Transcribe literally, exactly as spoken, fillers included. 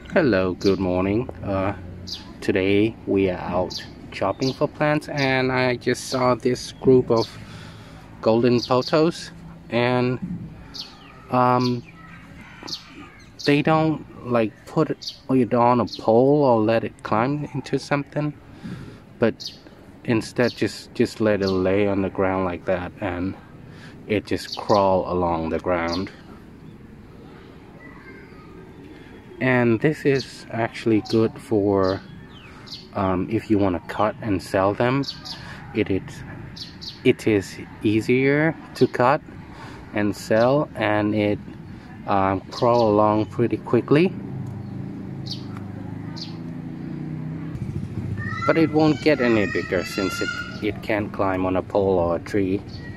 Hello, good morning. Uh, today we are out shopping for plants, and I just saw this group of golden pothos, and um, they don't like put it on a pole or let it climb into something, but instead just just let it lay on the ground like that, and it just crawl along the ground. And this is actually good for um, if you want to cut and sell them. It is it is easier to cut and sell, and it um, crawl along pretty quickly, but it won't get any bigger since it it can't climb on a pole or a tree.